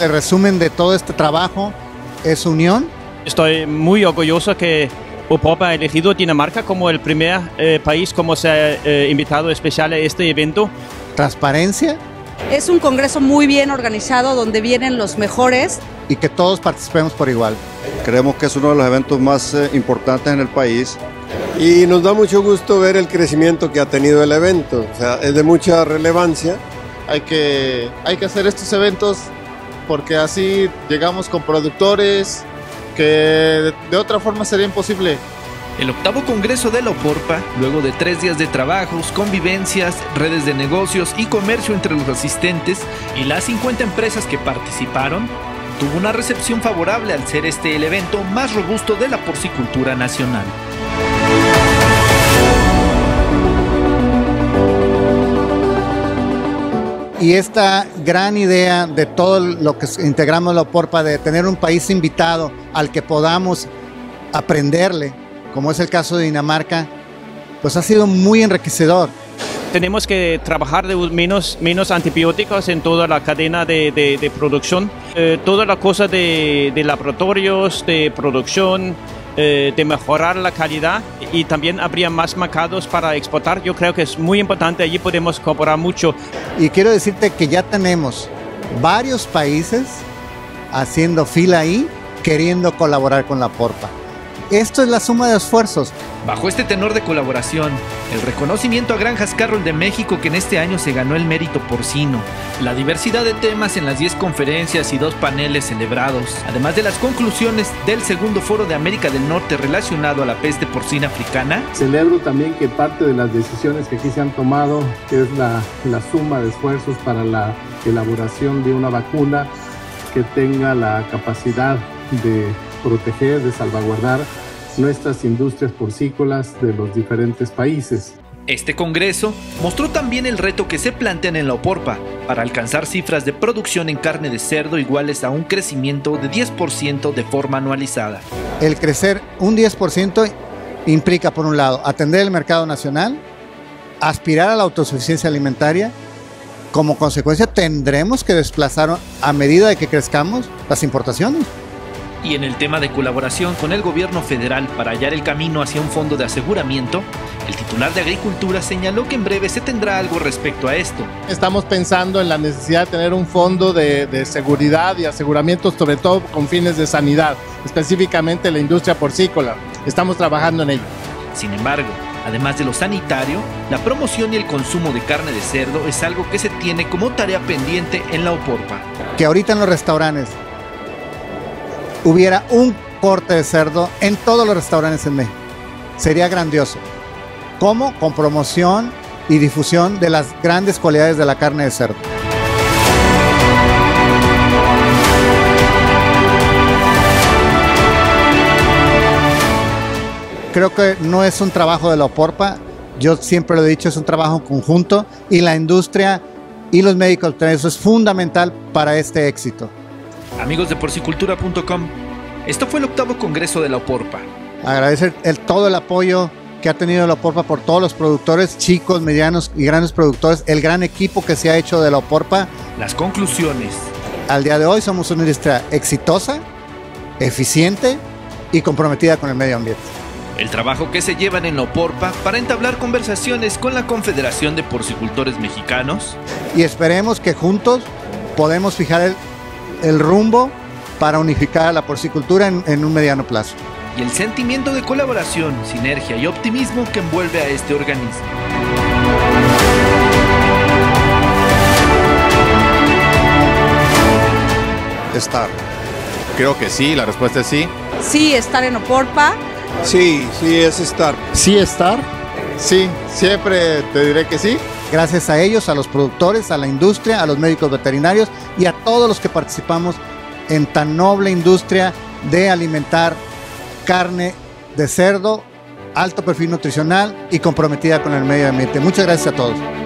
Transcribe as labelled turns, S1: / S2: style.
S1: el resumen de todo este trabajo es unión.
S2: Estoy muy orgulloso que Opopa ha elegido Dinamarca como el primer país como ser invitado especial a este evento.
S1: Transparencia.
S3: Es un congreso muy bien organizado donde vienen los mejores.
S1: Y que todos participemos por igual.
S4: Creemos que es uno de los eventos más importantes en el país.
S5: Y nos da mucho gusto ver el crecimiento que ha tenido el evento, o sea, es de mucha relevancia.
S6: Hay que hacer estos eventos porque así llegamos con productores que de otra forma sería imposible.
S7: El octavo congreso de la Oporpa, luego de 3 días de trabajos, convivencias, redes de negocios y comercio entre los asistentes y las 50 empresas que participaron, tuvo una recepción favorable al ser este el evento más robusto de la porcicultura nacional.
S1: Y esta gran idea de todo lo que integramos la Oporpa, de tener un país invitado al que podamos aprenderle, como es el caso de Dinamarca, pues ha sido muy enriquecedor.
S2: Tenemos que trabajar de menos antibióticos en toda la cadena de producción. Toda la cosa de laboratorios, de producción, de mejorar la calidad, y también habría más mercados para exportar. Yo creo que es muy importante, allí podemos cooperar mucho.
S1: Y quiero decirte que ya tenemos varios países haciendo fila ahí, queriendo colaborar con la Oporpa. Esto es la suma de esfuerzos.
S7: Bajo este tenor de colaboración, el reconocimiento a Granjas Carroll de México, que en este año se ganó el mérito porcino, la diversidad de temas en las 10 conferencias y 2 paneles celebrados, además de las conclusiones del segundo foro de América del Norte relacionado a la peste porcina africana.
S8: Celebro también que parte de las decisiones que aquí se han tomado, que es la suma de esfuerzos para la elaboración de una vacuna que tenga la capacidad de proteger, de salvaguardar nuestras industrias porcícolas de los diferentes países.
S7: Este congreso mostró también el reto que se plantean en la Oporpa para alcanzar cifras de producción en carne de cerdo iguales a un crecimiento de 10% de forma anualizada.
S1: El crecer un 10% implica, por un lado, atender el mercado nacional, aspirar a la autosuficiencia alimentaria. Como consecuencia, tendremos que desplazar, a medida de que crezcamos, las importaciones.
S7: Y en el tema de colaboración con el gobierno federal para hallar el camino hacia un fondo de aseguramiento, el titular de Agricultura señaló que en breve se tendrá algo respecto a esto.
S6: Estamos pensando en la necesidad de tener un fondo de seguridad y aseguramiento, sobre todo con fines de sanidad, específicamente la industria porcícola. Estamos trabajando en ello.
S7: Sin embargo, además de lo sanitario, la promoción y el consumo de carne de cerdo es algo que se tiene como tarea pendiente en la Oporpa.
S1: Que ahorita en los restaurantes hubiera un corte de cerdo en todos los restaurantes en México. Sería grandioso. ¿Cómo? Con promoción y difusión de las grandes cualidades de la carne de cerdo. Creo que no es un trabajo de la Oporpa, yo siempre lo he dicho, es un trabajo conjunto, y la industria y los médicos, eso es fundamental para este éxito.
S7: Amigos de porcicultura.com, esto fue el octavo congreso de la Oporpa.
S1: Agradecer todo el apoyo que ha tenido la Oporpa por todos los productores, chicos, medianos y grandes productores, el gran equipo que se ha hecho de la Oporpa.
S7: Las conclusiones.
S1: Al día de hoy somos una industria exitosa, eficiente y comprometida con el medio ambiente.
S7: El trabajo que se llevan en la Oporpa para entablar conversaciones con la Confederación de Porcicultores Mexicanos.
S1: Y esperemos que juntos podemos fijar el rumbo para unificar a la porcicultura en un mediano plazo.
S7: Y el sentimiento de colaboración, sinergia y optimismo que envuelve a este organismo.
S9: Estar. Creo que sí, la respuesta es sí.
S3: Sí, estar en Oporpa.
S5: Sí, es estar.
S6: Sí, estar. Sí, siempre te diré que sí.
S1: Gracias a ellos, a los productores, a la industria, a los médicos veterinarios y a todos los que participamos en tan noble industria de alimentar carne de cerdo, alto perfil nutricional y comprometida con el medio ambiente. Muchas gracias a todos.